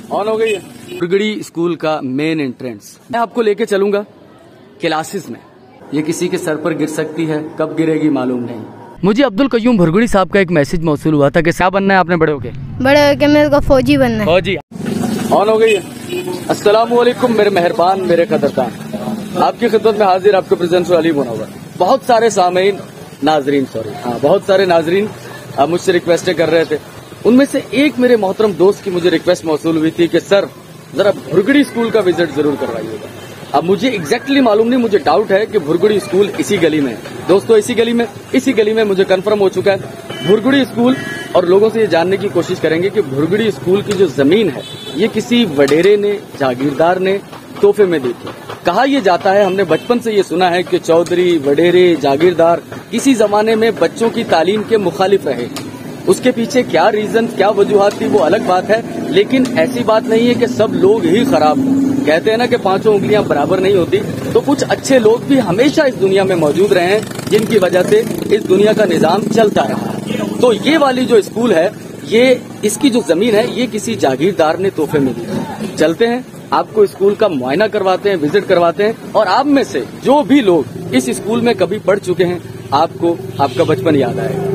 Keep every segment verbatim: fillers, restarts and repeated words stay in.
On हो गई है। भुरगड़ी स्कूल का मेन एंट्रेंस मैं आपको लेके चलूंगा क्लासेस में। ये किसी के सर पर गिर सकती है, कब गिरेगी मालूम नहीं। मुझे अब्दुल कयूम भुरगड़ी साहब का एक मैसेज मौसूल हुआ था कि क्या बनना है आपने बड़े होके? बड़े होके मेरे को फौजी बनना है। फौजी। ऑन हो गई है। अस्सलामु अलैकुम मेरे मेहरबान मेरे कदरदान, आपकी खिदमत में हाजिर आपके प्रेजेंट अली मुनव्वर। बहुत सारे सामीन नाजरीन सॉरी हाँ बहुत सारे नाजरीन मुझसे रिक्वेस्टें कर रहे थे। उनमें से एक मेरे मोहतरम दोस्त की मुझे रिक्वेस्ट मौसूल हुई थी कि सर जरा भुरगड़ी स्कूल का विजिट जरूर करवाइएगा। अब मुझे एग्जैक्टली मालूम नहीं, मुझे डाउट है कि भुरगड़ी स्कूल इसी गली में है। दोस्तों इसी गली में इसी गली में मुझे कंफर्म हो चुका है भुरगड़ी स्कूल। और लोगों से ये जानने की कोशिश करेंगे कि भुरगड़ी स्कूल की जो जमीन है ये किसी वडेरे ने जागीरदार ने तोहफे में दी थी। कहा यह जाता है, हमने बचपन से ये सुना है कि चौधरी वडेरे जागीरदार किसी जमाने में बच्चों की तालीम के मुखालिफ रहे। उसके पीछे क्या रीजन क्या वजूहात थी वो अलग बात है, लेकिन ऐसी बात नहीं है कि सब लोग ही खराब हों। कहते हैं ना कि पांचों उंगलियां बराबर नहीं होती, तो कुछ अच्छे लोग भी हमेशा इस दुनिया में मौजूद रहे हैं जिनकी वजह से इस दुनिया का निजाम चलता रहा। तो ये वाली जो स्कूल है ये इसकी जो जमीन है ये किसी जागीरदार ने तोहफे में दी। चलते हैं आपको स्कूल का मुआयना करवाते हैं, विजिट करवाते हैं, और आप में से जो भी लोग इस स्कूल में कभी पढ़ चुके हैं आपको आपका बचपन याद आएगा।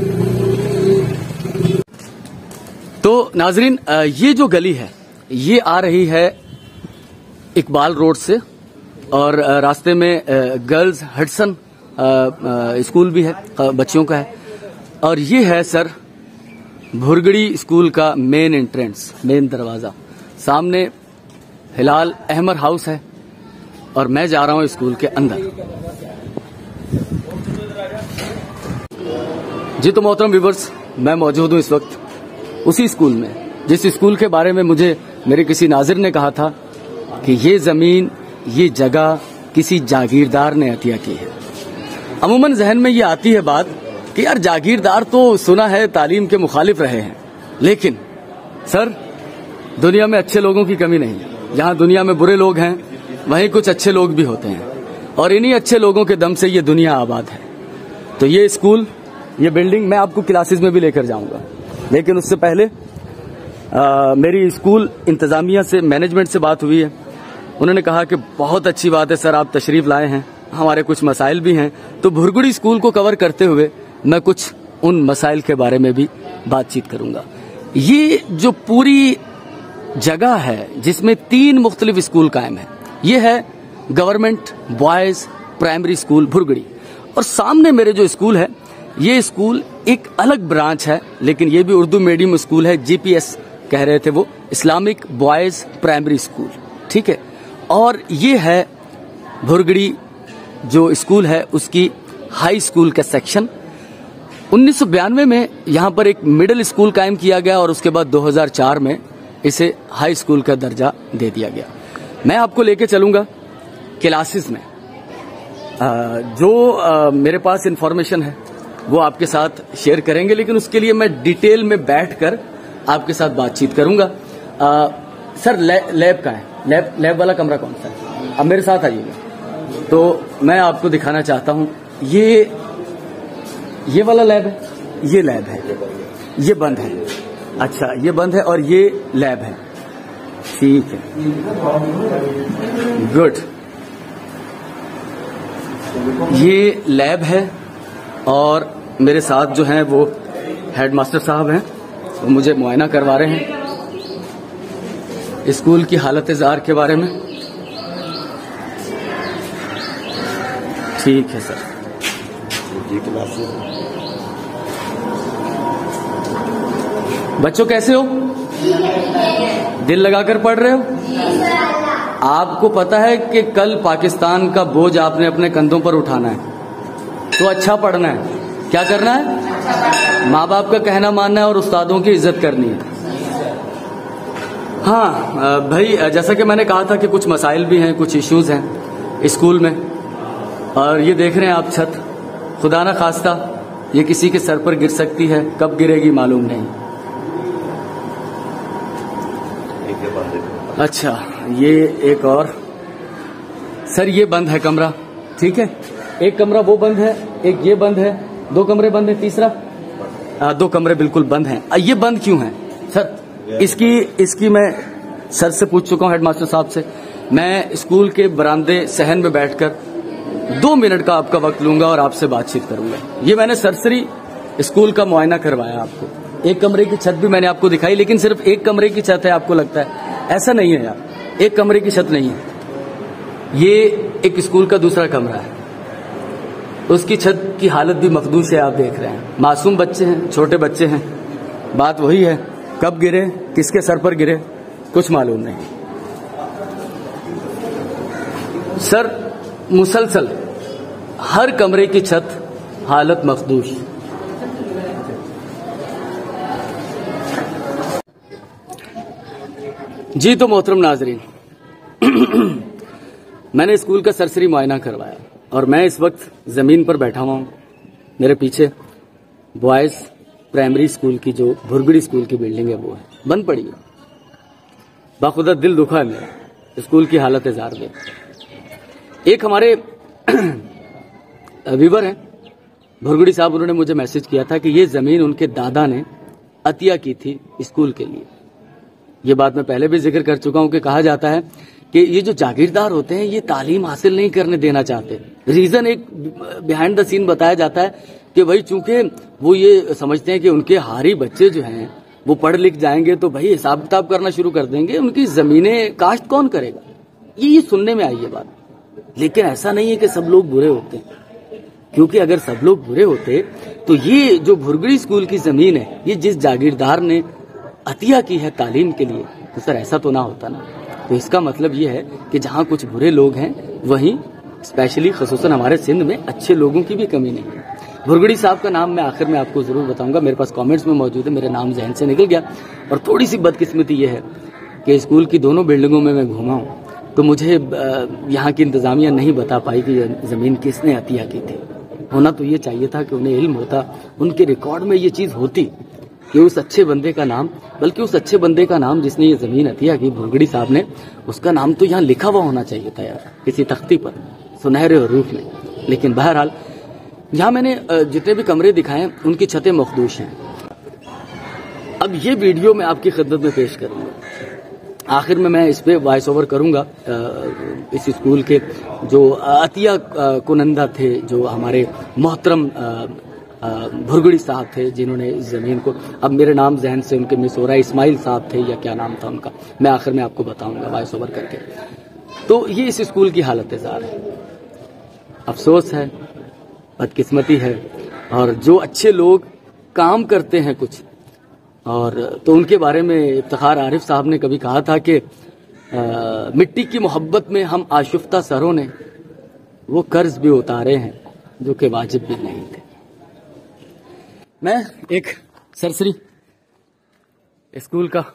तो नाजरीन ये जो गली है ये आ रही है इकबाल रोड से, और रास्ते में गर्ल्स हडसन स्कूल भी है, बच्चियों का है। और ये है सर भुरगड़ी स्कूल का मेन एंट्रेंस, मेन दरवाजा। सामने हिलाल अहमर हाउस है और मैं जा रहा हूं स्कूल के अंदर। जी तो मोहतरम व्यूअर्स, मैं मौजूद हूं इस वक्त उसी स्कूल में जिस स्कूल के बारे में मुझे मेरे किसी नाजिर ने कहा था कि ये जमीन ये जगह किसी जागीरदार ने अतिया की है। अमूमन जहन में ये आती है बात कि यार जागीरदार तो सुना है तालीम के मुखालिफ रहे हैं, लेकिन सर दुनिया में अच्छे लोगों की कमी नहीं है। जहां दुनिया में बुरे लोग हैं वहीं कुछ अच्छे लोग भी होते हैं, और इन्हीं अच्छे लोगों के दम से ये दुनिया आबाद है। तो ये स्कूल ये बिल्डिंग मैं आपको क्लासेस में भी लेकर जाऊंगा, लेकिन उससे पहले आ, मेरी स्कूल इंतजामिया से मैनेजमेंट से बात हुई है। उन्होंने कहा कि बहुत अच्छी बात है सर आप तशरीफ लाए हैं, हमारे कुछ मसाइल भी हैं, तो भुरगड़ी स्कूल को कवर करते हुए मैं कुछ उन मसाइल के बारे में भी बातचीत करूंगा। ये जो पूरी जगह है जिसमें तीन मुख्तलिफ स्कूल कायम है, ये है government boys primary school Bhurgari. और सामने मेरे जो स्कूल है ये स्कूल एक अलग ब्रांच है, लेकिन ये भी उर्दू मीडियम स्कूल है, जीपीएस कह रहे थे वो, इस्लामिक बॉयज प्राइमरी स्कूल, ठीक है। और ये है भुरगड़ी जो स्कूल है उसकी हाई स्कूल का सेक्शन। उन्नीस सौ बयानवे में यहाँ पर एक मिडिल स्कूल कायम किया गया और उसके बाद दो हज़ार चार में इसे हाई स्कूल का दर्जा दे दिया गया। मैं आपको लेके चलूंगा क्लासेस में। आ, जो आ, मेरे पास इंफॉर्मेशन है वो आपके साथ शेयर करेंगे, लेकिन उसके लिए मैं डिटेल में बैठकर आपके साथ बातचीत करूंगा। आ, सर ले, लैब का है, लैब लैब वाला कमरा कौन सा है? अब मेरे साथ आइएगा। तो मैं आपको दिखाना चाहता हूं, ये ये वाला लैब है, ये लैब है, ये बंद है। अच्छा ये बंद है और ये लैब है, ठीक है, गुड। ये लैब है और मेरे साथ जो हैं वो हेडमास्टर साहब हैं, वो मुझे मुआयना करवा रहे हैं स्कूल की हालत जार के बारे में। ठीक है सर। बच्चों कैसे हो? दिल लगाकर पढ़ रहे हो? आपको पता है कि कल पाकिस्तान का बोझ आपने अपने कंधों पर उठाना है, तो अच्छा पढ़ना है। क्या करना है? माँ बाप का कहना मानना है और उस्तादों की इज्जत करनी है। हाँ भाई, जैसा कि मैंने कहा था कि कुछ मसाइल भी हैं, कुछ इश्यूज हैं स्कूल में, और ये देख रहे हैं आप छत, खुदा ना खास्ता ये किसी के सर पर गिर सकती है, कब गिरेगी मालूम नहीं। अच्छा ये एक और सर, ये बंद है कमरा, ठीक है, एक कमरा वो बंद है, एक ये बंद है, दो कमरे बंद है, तीसरा आ, दो कमरे बिल्कुल बंद हैं। ये बंद क्यों है सर? इसकी इसकी मैं सर से पूछ चुका हूं, हेडमास्टर साहब से। मैं स्कूल के बरामदे सहन में बैठकर दो मिनट का आपका वक्त लूंगा और आपसे बातचीत करूंगा। ये मैंने सरसरी स्कूल का मुआयना करवाया आपको। एक कमरे की छत भी मैंने आपको दिखाई, लेकिन सिर्फ एक कमरे की छत है, आपको लगता है ऐसा नहीं है यार, एक कमरे की छत नहीं है, ये एक स्कूल का दूसरा कमरा है। उसकी छत की हालत भी मखदूश है, आप देख रहे हैं। मासूम बच्चे हैं, छोटे बच्चे हैं। बात वही है, कब गिरे, किसके सर पर गिरे, कुछ मालूम नहीं। सर, मुसलसल हर कमरे की छत हालत मखदूश। जी तो मोहतरम नाजरीन, मैंने स्कूल का सरसरी मुआयना करवाया और मैं इस वक्त जमीन पर बैठा हुआ हूं। मेरे पीछे बॉयज प्राइमरी स्कूल की जो भुरगड़ी स्कूल की बिल्डिंग है वो है, बंद पड़ी है। बाखुदा दिल दुखा है मेरा स्कूल की हालत है जार में। एक हमारे वीवर हैं भुरगड़ी साहब, उन्होंने मुझे मैसेज किया था कि ये जमीन उनके दादा ने अतिया की थी स्कूल के लिए। ये बात मैं पहले भी जिक्र कर चुका हूं कि कहा जाता है कि ये जो जागीरदार होते हैं ये तालीम हासिल नहीं करने देना चाहते। रीजन एक बिहाइंड द सीन बताया जाता है कि भाई चूंकि वो ये समझते हैं कि उनके हारी बच्चे जो हैं वो पढ़ लिख जाएंगे तो भाई हिसाब किताब करना शुरू कर देंगे, उनकी जमीनें काश्त कौन करेगा। ये ये सुनने में आई है बात, लेकिन ऐसा नहीं है कि सब लोग बुरे होते हैं, क्योंकि अगर सब लोग बुरे होते तो ये जो भुरगड़ी स्कूल की जमीन है ये जिस जागीरदार ने अतिया की है तालीम के लिए, तो सर ऐसा तो ना होता ना। तो इसका मतलब ये है कि जहां कुछ बुरे लोग हैं वहीं स्पेशली खसूसन हमारे सिंध में अच्छे लोगों की भी कमी नहीं है। भुरगड़ी साहब का नाम मैं आखिर में आपको जरूर बताऊंगा, मेरे पास कमेंट्स में मौजूद है, मेरे नाम जहन से निकल गया। और थोड़ी सी बदकिस्मती ये है कि स्कूल की दोनों बिल्डिंगों में मैं घूमा हूँ तो मुझे यहाँ की इंतजामिया नहीं बता पाई कि जमीन किसने अतिया की थी। होना तो ये चाहिए था कि उन्हें इल्म होता, उनके रिकॉर्ड में ये चीज होती कि उस अच्छे बंदे का नाम, बल्कि उस अच्छे बंदे का नाम जिसने ये जमीन अतिया की, भुरगड़ी साहब ने, उसका नाम तो यहाँ लिखा हुआ होना चाहिए था यार, किसी तख्ती पर सुनहरे रूप में। लेकिन बहरहाल यहाँ मैंने जितने भी कमरे दिखाए उनकी छतें मखदूश हैं। अब ये वीडियो मैं आपकी खिदमत में पेश करूंगा। आखिर में मैं इस पे वॉइस ओवर करूंगा इस स्कूल के जो अतिया कुनंदा थे, जो हमारे मोहतरम भुरगड़ी साहब थे जिन्होंने इस जमीन को, अब मेरे नाम जहन से उनके मिस हो रहा है, इस्माइल साहब थे या क्या नाम था उनका, मैं आखिर में आपको बताऊंगा वॉइस ओवर करके। तो ये इस स्कूल की हालत जार है। अफसोस है, बदकिस्मती है, और जो अच्छे लोग काम करते हैं कुछ, और तो उनके बारे में इफ्तिखार आरिफ साहब ने कभी कहा था कि आ, मिट्टी की मोहब्बत में हम आशुफ्ता सरों ने वो कर्ज भी उतारे हैं जो कि वाजिब भी नहीं थे। मैं एक सरसरी स्कूल का,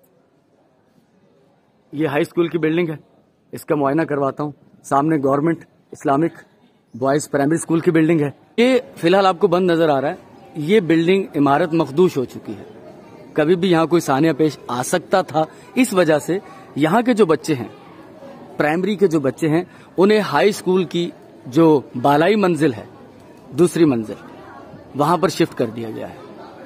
ये हाई स्कूल की बिल्डिंग है, इसका मुआयना करवाता हूँ। सामने government Islamic boys primary school की बिल्डिंग है। ये फिलहाल आपको बंद नजर आ रहा है। ये बिल्डिंग इमारत मखदूश हो चुकी है, कभी भी यहाँ कोई सानिया पेश आ सकता था। इस वजह से यहाँ के जो बच्चे हैं, प्राइमरी के जो बच्चे हैं, उन्हें हाई स्कूल की जो बालाई मंजिल है, दूसरी मंजिल, वहां पर शिफ्ट कर दिया गया है।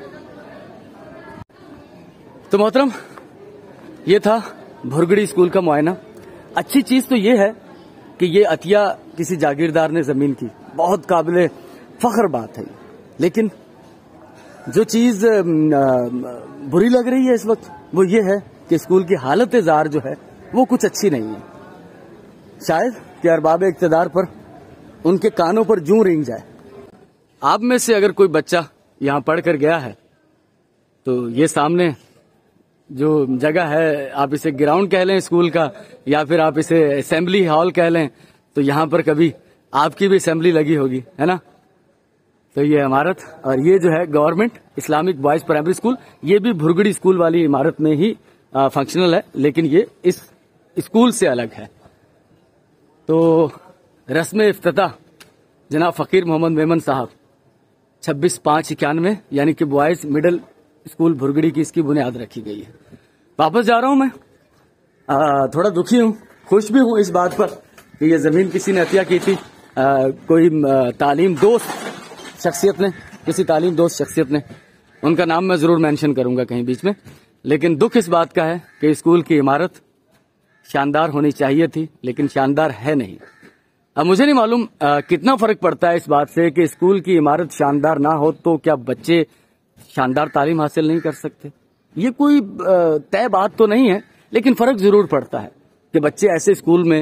तो मोहतरम, ये था भुरगड़ी स्कूल का मुआयना। अच्छी चीज तो ये है कि ये अतिया किसी जागीरदार ने जमीन की, बहुत काबिले फख्र बात है। लेकिन जो चीज बुरी लग रही है इस वक्त वो ये है कि स्कूल की हालत जार जो है वो कुछ अच्छी नहीं है। शायद कि अरबाब इक्तदार पर उनके कानों पर जूं रेंग जाए। आप में से अगर कोई बच्चा यहाँ पढ़ कर गया है तो ये सामने जो जगह है, आप इसे ग्राउंड कह लें स्कूल का, या फिर आप इसे असेंबली हॉल कह लें, तो यहाँ पर कभी आपकी भी असेंबली लगी होगी, है ना। तो ये इमारत, और ये जो है government Islamic boys primary school, ये भी भुरगड़ी स्कूल वाली इमारत में ही फंक्शनल है, लेकिन ये इस स्कूल से अलग है। तो रस्म इफ्तिताह जनाब फकीर मोहम्मद मेमन साहब, छब्बीस पांच इक्यानवे, यानी कि बॉयज मिडिल स्कूल भुरगड़ी की इसकी बुनियाद रखी गई है। वापस जा रहा हूं मैं, आ, थोड़ा दुखी हूं, खुश भी हूं इस बात पर कि ये जमीन किसी ने अतिया की थी। आ, कोई तालीम दोस्त शख्सियत ने, किसी तालीम दोस्त शख्सियत ने, उनका नाम मैं जरूर मेंशन करूंगा कहीं बीच में, लेकिन दुख इस बात का है कि स्कूल की इमारत शानदार होनी चाहिए थी, लेकिन शानदार है नहीं। अब मुझे नहीं मालूम कितना फर्क पड़ता है इस बात से कि स्कूल की इमारत शानदार ना हो तो क्या बच्चे शानदार तालीम हासिल नहीं कर सकते। ये कोई तय बात तो नहीं है, लेकिन फर्क जरूर पड़ता है कि बच्चे ऐसे स्कूल में,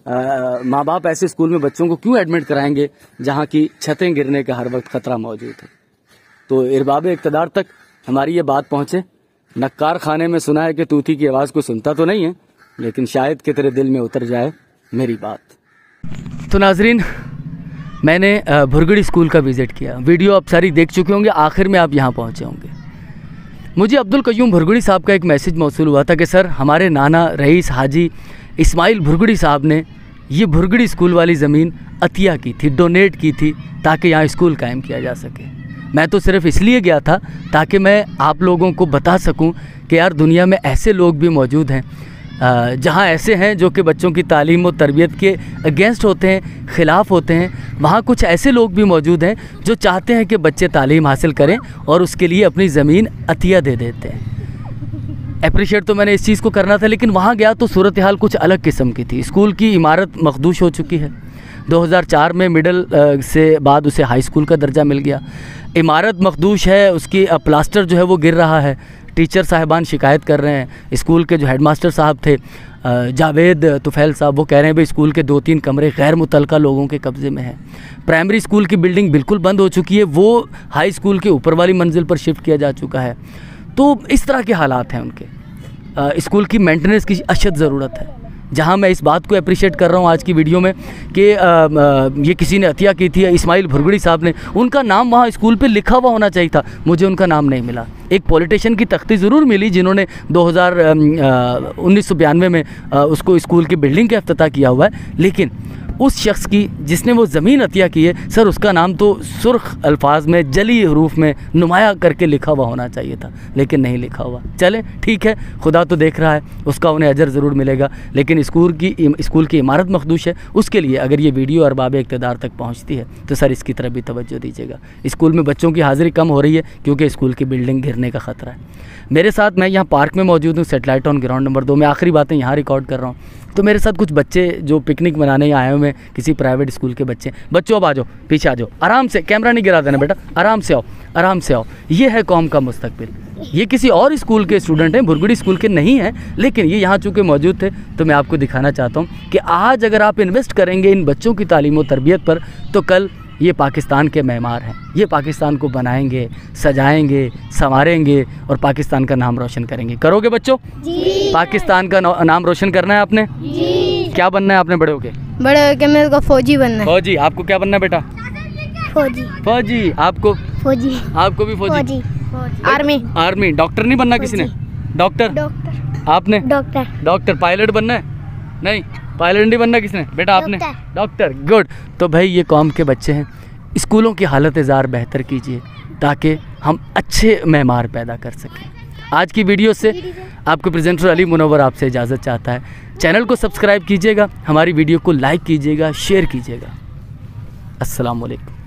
माँ बाप ऐसे स्कूल में बच्चों को क्यों एडमिट कराएंगे जहां की छतें गिरने का हर वक्त खतरा मौजूद है। तो इरबाब इक़्तिदार तक हमारी ये बात पहुंचे। नक्कार खाने में सुना है कि तूती की आवाज़ को सुनता तो नहीं है, लेकिन शायद कि तेरे दिल में उतर जाए मेरी बात। तो नाजरीन, मैंने भुरगड़ी स्कूल का विज़िट किया। वीडियो आप सारी देख चुके होंगे, आखिर में आप यहाँ पहुँचे होंगे। मुझे अब्दुल कयूम भुरगड़ी साहब का एक मैसेज मौसूल हुआ था कि सर, हमारे नाना रईस हाजी इस्माइल भुरगड़ी साहब ने ये भुरगड़ी स्कूल वाली ज़मीन अतिया की थी, डोनेट की थी, ताकि यहाँ स्कूल कायम किया जा सके। मैं तो सिर्फ इसलिए गया था ताकि मैं आप लोगों को बता सकूं कि यार दुनिया में ऐसे लोग भी मौजूद हैं, जहाँ ऐसे हैं जो कि बच्चों की तालीम और तरबियत के अगेंस्ट होते हैं, ख़िलाफ़ होते हैं। वहाँ कुछ ऐसे लोग भी मौजूद हैं जो चाहते हैं कि बच्चे तालीम हासिल करें और उसके लिए अपनी ज़मीन अतिया दे देते हैं। अप्रिशिएट तो मैंने इस चीज़ को करना था, लेकिन वहाँ गया तो सूरत हाल कुछ अलग किस्म की थी। स्कूल की इमारत मखदूश हो चुकी है। दो हज़ार चार में मिडिल से बाद उसे हाई स्कूल का दर्जा मिल गया। इमारत मखदूश है, उसकी प्लास्टर जो है वो गिर रहा है। टीचर साहिबान शिकायत कर रहे हैं। स्कूल के जो हेडमास्टर साहब थे जावेद तुफैल साहब, वो कह रहे हैं भाई स्कूल के दो तीन कमरे गैर मुतलका लोगों के कब्ज़े में हैं। प्राइमरी स्कूल की बिल्डिंग बिल्कुल बंद हो चुकी है, वो हाई स्कूल के ऊपर वाली मंजिल पर शिफ्ट किया जा चुका है। तो इस तरह के हालात हैं उनके। आ, स्कूल की मेंटेनेंस की अशद ज़रूरत है। जहां मैं इस बात को अप्रिशिएट कर रहा हूं आज की वीडियो में कि ये किसी ने अतिया की थी, इस्माइल भुरगड़ी साहब ने, उनका नाम वहां स्कूल पे लिखा हुआ होना चाहिए था। मुझे उनका नाम नहीं मिला। एक पॉलिटिशियन की तख्ती ज़रूर मिली जिन्होंने दो हज़ार उन्नीस सौ बयानवे में आ, उसको स्कूल की बिल्डिंग का इफ्तिताह किया हुआ है, लेकिन उस शख्स की जिसने वो ज़मीन अतिया की है, सर उसका नाम तो सुर्ख अल्फाज में जली हरूफ में नुमाया करके लिखा हुआ होना चाहिए था, लेकिन नहीं लिखा हुआ। चले ठीक है, खुदा तो देख रहा है, उसका उन्हें अजर ज़रूर मिलेगा। लेकिन स्कूल की स्कूल की इमारत मखदूश है, उसके लिए अगर ये वीडियो अरबाब इक़्तिदार तक पहुँचती है तो सर इसकी तरफ भी तवज्जो दीजिएगा। स्कूल में बच्चों की हाज़िरी कम हो रही है क्योंकि स्कूल की बिल्डिंग गिरने का ख़तरा है। मेरे साथ, मैं यहाँ पार्क में मौजूद हूँ, सेटेलाइट टाउन ग्राउंड नंबर दो में। आखिरी बातें यहाँ रिकॉर्ड कर रहा हूँ। तो मेरे साथ कुछ बच्चे जो पिकनिक मनाने आए हुए हैं, किसी प्राइवेट स्कूल के बच्चे। बच्चों अब आ जाओ, पीछे आ जाओ, आराम से, कैमरा नहीं गिरा देना बेटा, आराम से आओ, आराम से आओ। ये है कौम का मुस्तकबिल। ये किसी और स्कूल के स्टूडेंट हैं, भुरगड़ी स्कूल के नहीं हैं, लेकिन ये यहाँ चूँकि मौजूद थे तो मैं आपको दिखाना चाहता हूँ कि आज अगर आप इन्वेस्ट करेंगे इन बच्चों की तालीम और तरबियत पर, तो कल ये पाकिस्तान के मेमार हैं। ये पाकिस्तान को बनाएंगे, सजाएंगे, संवारेंगे और पाकिस्तान का नाम रोशन करेंगे। करोगे बच्चों? जी। पाकिस्तान का नाम रोशन करना है आपने? जी। क्या बनना है आपने बड़े होके? बड़े होके मेरे को फौजी बनना है। फौजी। आपको क्या बनना है बेटा? फौजी। फौजी। आपको? फौजी। आपको भी फौजी? आर्मी। आर्मी। डॉक्टर नहीं बनना किसी ने? डॉक्टर। डॉक्टर। आपने? डॉक्टर। डॉक्टर। पायलट बनना है? नहीं, पायलट नहीं बनना किसने? बेटा आपने? डॉक्टर। गुड। तो भाई ये कौम के बच्चे हैं। स्कूलों की हालत ज़ार बेहतर कीजिए ताकि हम अच्छे मेमार पैदा कर सकें। आज की वीडियो से आपको प्रेजेंटर अली मुनव्वर आपसे इजाज़त चाहता है। चैनल को सब्सक्राइब कीजिएगा, हमारी वीडियो को लाइक कीजिएगा, शेयर कीजिएगा। अस्सलाम वालेकुम।